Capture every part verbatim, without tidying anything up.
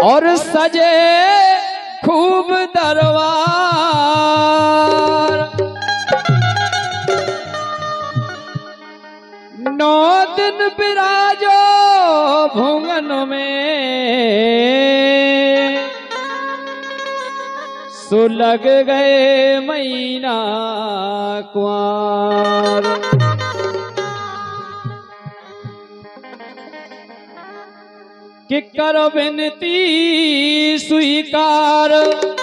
और सजे खूब दरबार। नौ दिन विराजो भुवन में, सुलग गए महीना कुंवर। कि करो विनती स्वीकार,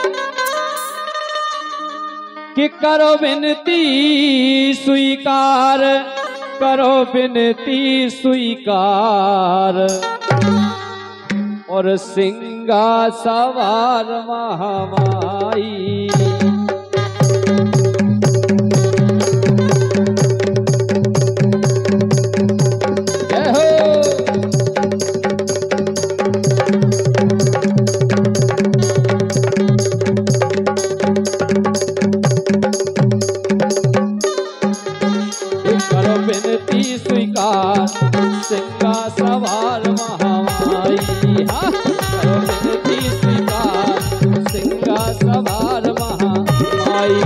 कि करो विनती स्वीकार, करो विनती स्वीकार। और सिंगा सवार महामाई, विनती स्वीकार सिंगा सवार महामाई। हाँ, करो विनती स्वीकार सिंगा सवार महामाई।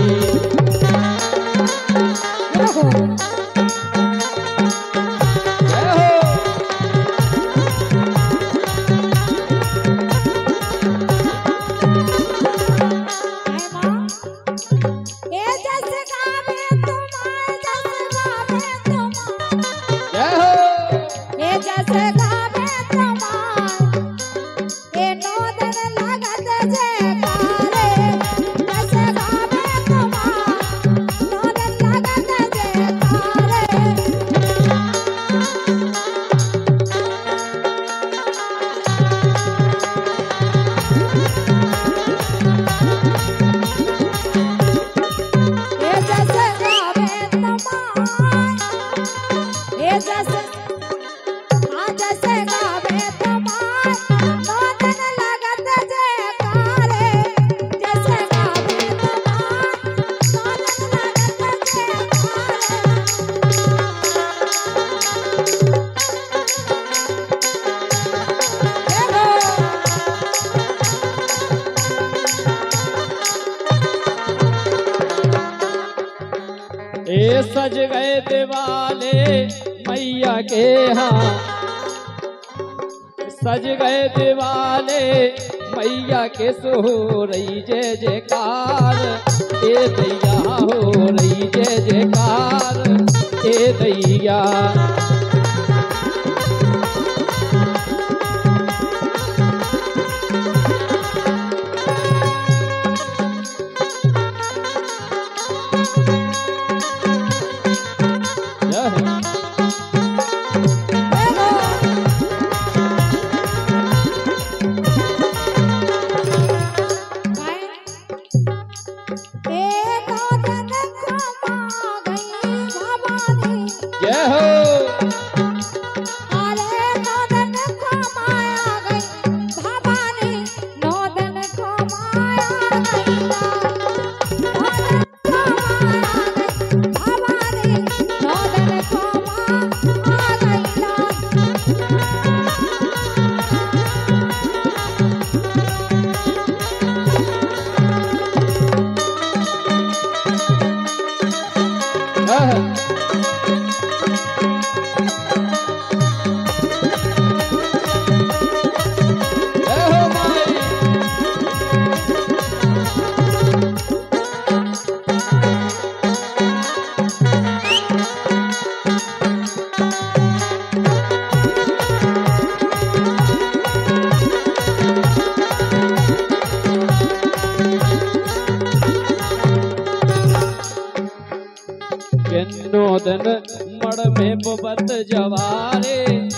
ए सज गए दिवाले मैया के हाँ, सज गए दिवाले मैया के सो रही जय जयकार। ए दैया हो रही जय जयकार, ए दैया। जय हो नौदन मड़ में बुबत जवारे,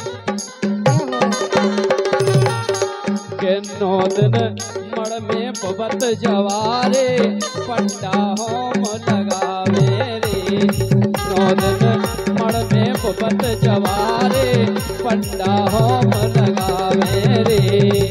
के नौदन मड़ में बुबत जवारे। पंडा होम लगावे रे, नौदन मड़ में बुबत जवारे। पंडा होम लगावे रे।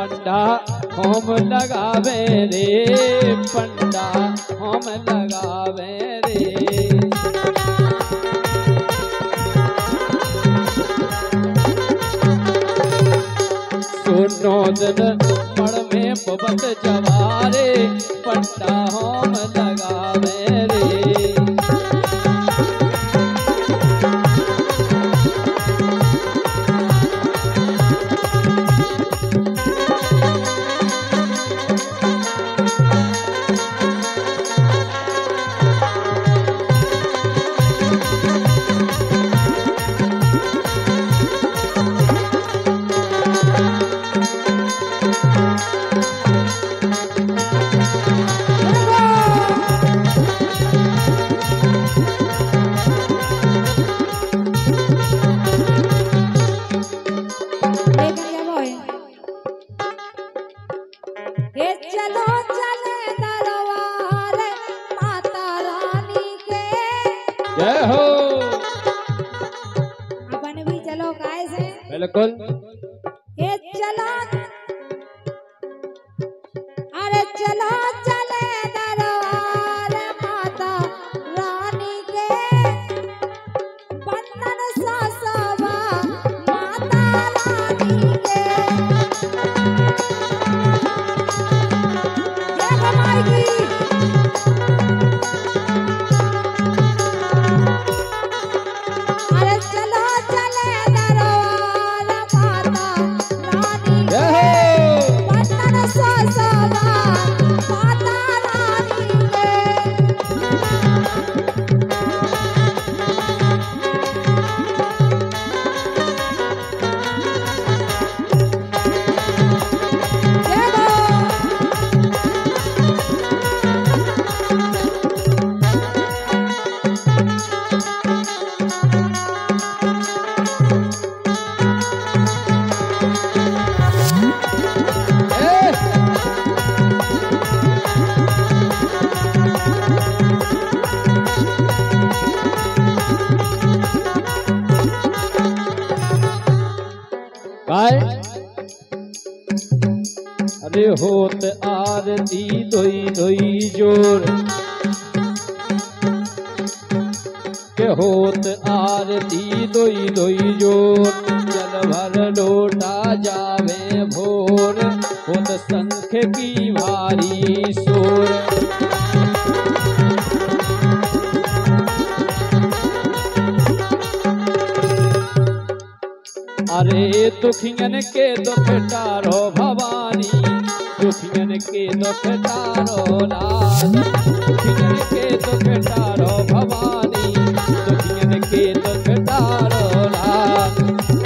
पंडा होम लगावे रे, पंडा होम लगावे रे। सुनो दिन मण में पवत जवारे, पंडा होम लगावे रे। जय हो। अपन भी चलो काय से बिल्कुल। ये चलो, अरे चलो चले दरबार माता रानी के, बंधन सासवा माता रानी के। जय माई की। काय अरे होत आरती दोई दोई जोर, के होत आरती दोई दोई जोर, जल भर लोटा जावे भोर, होत शंख की भारी शोर। अरे दुखियन के दुख टारो भवानी, दुखियन के दुख टारो लाल, दुखियन के दुख टारो भवानी, दुखियन के दुख टारो लाल।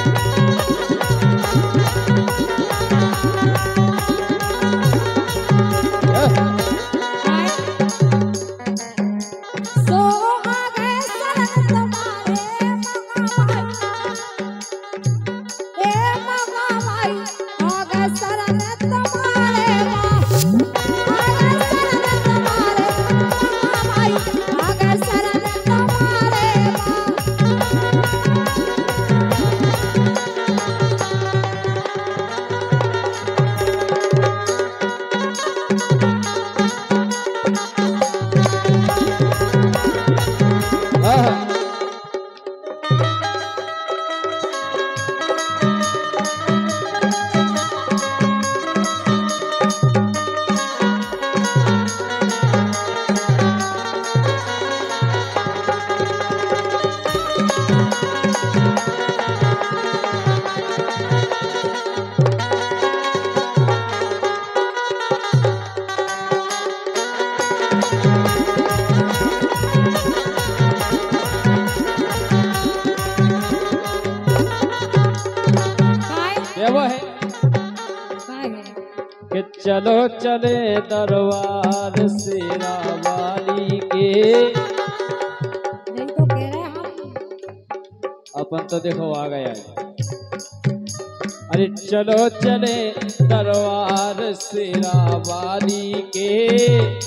कि चलो चले दरबार शेरा वाली के। नहीं तो कह रहे हम अपन तो देखो आ गया है। अरे चलो चले दरबार शेरा वाली के,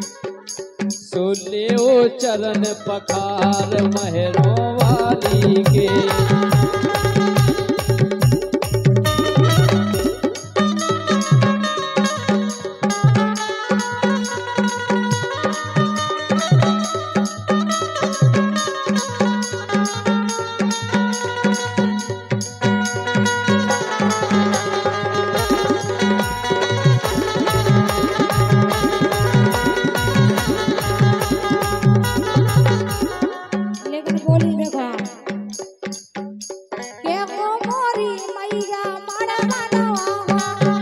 सोले ओ चरण पखार महरों वाली के। लेकिन बोली देखा के को मोरी मैया माड़ा बनवा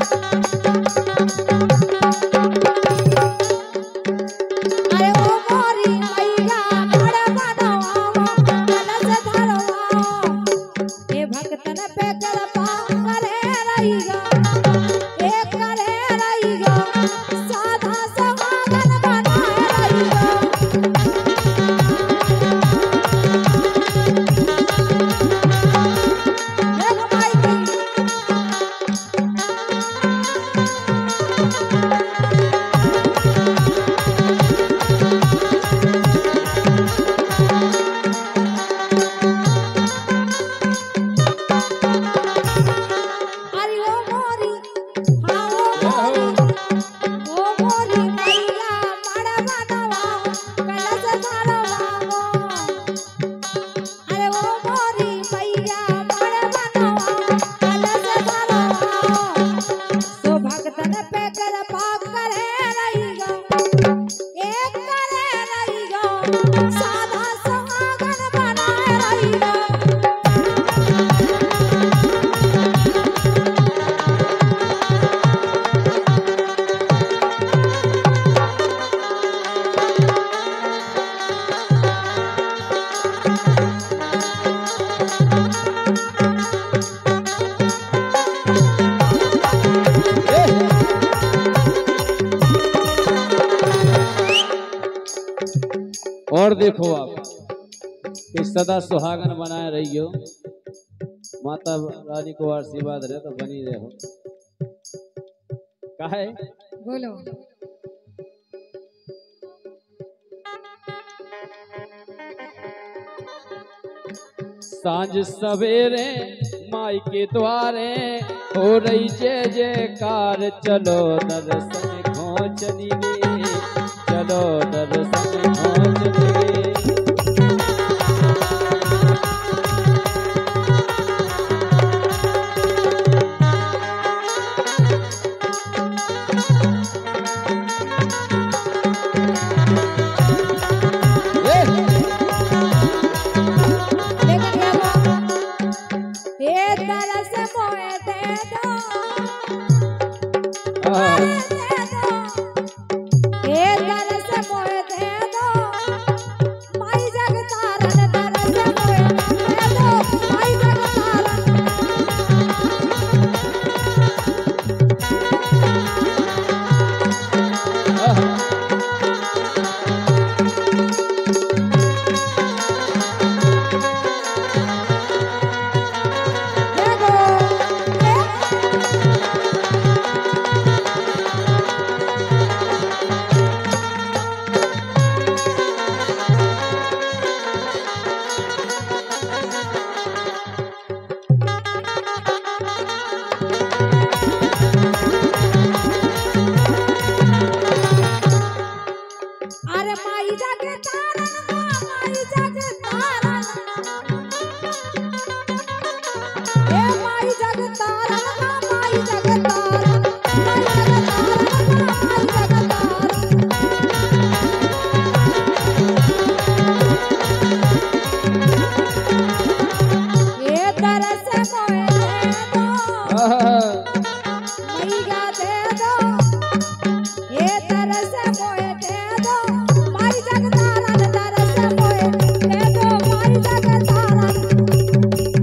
अरे ओ मोरी मैया माड़ा बनवा कलश धरवा ए भक्तन पे कृपा करे रहिगा ए करे रहिगा साधा समागन बनाए रहिगा अरे ओ मोरी हाँ ओ मोरी ओ मोरी मैया माड़ा बनवा कलश धरवा अरे ओ मोरी मैया माड़ा बनवा कलश धरवा सो भक्तन पे कृपा करे रहिगा एक करे रहिगा साधा समागन बनाए रहिगा और देखो आप कि सदा सुहागन बनाए रहियो, माता रानी को आशीर्वाद रहे तो बनी रहो। काहे बोलो सांझ सवेरे माई के द्वारे हो रही जय जयकार, चलो दर्शन खोजनी गे, चलो दर्शन खोजनी गे। ये तरस मोए दे दो हाँ। दे दो ये तरस मोए दे दो माई जग तारन तरस मोए दे दो माई जग तारन अरे माई जग तारन माई जग तारन ए माई जग तारन माई जग तारन माई जग तारन माई जग तारन ये तरस मोए दे दो मैया दे दो ये तरस मोए दे दो माई जग तारन तरस मोए दे दो माई जग तारन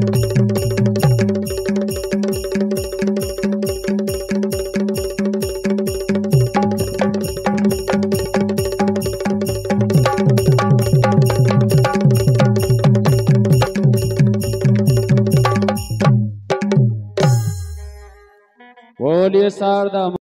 बोलिए शारदा